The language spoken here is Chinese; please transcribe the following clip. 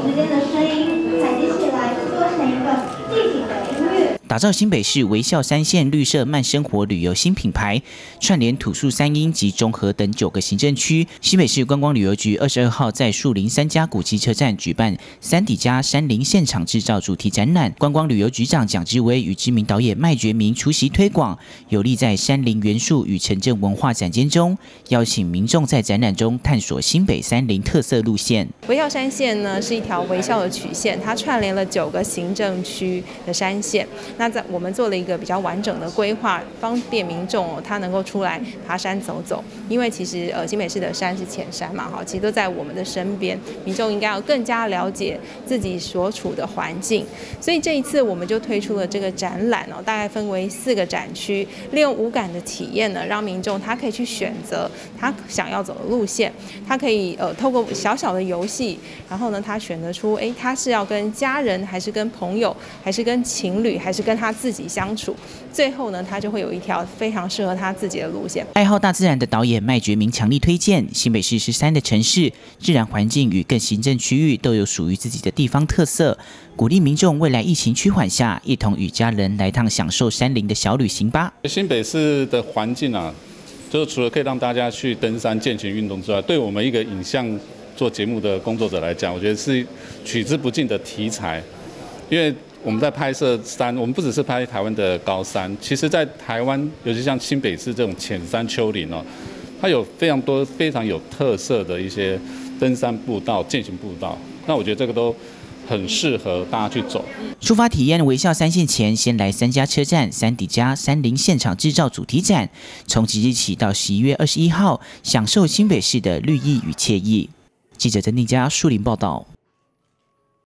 之间的声音采集起来，制作成一个寂静的音乐。 打造新北市微笑三线绿色慢生活旅游新品牌，串联土树三英及中和等9个行政区。新北市观光旅游局22号在树林3家古迹车站举办山底家山林现场制造主题展览，观光旅游局长蒋志威与知名导演麦觉明出席推广，有力在山林元素与城镇文化展间中，邀请民众在展览中探索新北山林特色路线。 微笑山线呢是一条微笑的曲线，它串联了9个行政区的山线。那我们做了一个比较完整的规划，方便民众他能够出来爬山走走。因为其实新北市的山是浅山嘛，其实都在我们的身边，民众应该要更加了解自己所处的环境。所以这一次我们就推出了这个展览大概分为4个展区，利用无感的体验呢，让民众他可以去选择他想要走的路线，他可以透过小小的游戏，然后呢他选择出他是要跟家人还是跟朋友还是跟情侣还是跟他自己相处，最后呢他就会有一条非常适合他自己的路线。 爱好大自然的导演麦觉明强力推荐，新北市是山的城市，自然环境与各行政区域都有属于自己的地方特色，鼓励民众未来疫情趋缓下，一同与家人来趟享受山林的小旅行吧。 新北市的环境就是除了可以让大家去登山健行运动之外，对我们一个影像做节目的工作者来讲，我觉得是取之不尽的题材。因为我们在拍摄山，我们不只是拍台湾的高山，其实在台湾，尤其像新北市这种浅山丘陵它有非常多非常有特色的一些登山步道、健行步道。那我觉得这个都很适合大家去走。 出发体验微笑三线前，先来3家车站山底家山林现场制造主题展，从即日起到11月21号，享受新北市的绿意与惬意。记者曾定佳树林报道。